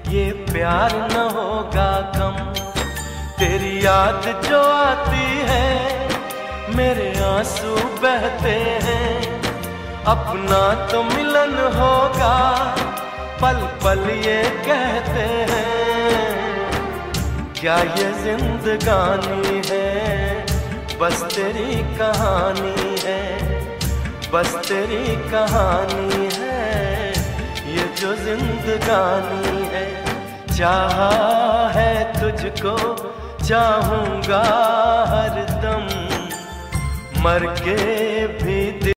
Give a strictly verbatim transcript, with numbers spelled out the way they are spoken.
ये प्यार न होगा कम। तेरी याद जो आती है मेरे आंसू बहते हैं। अपना तो मिलन होगा पल पल ये कहते हैं। क्या ये जिंदगानी है बस तेरी कहानी है, बस तेरी कहानी है ये जो जिंदगानी है। चाहा है तुझको चाहूंगा हरदम, मर के भी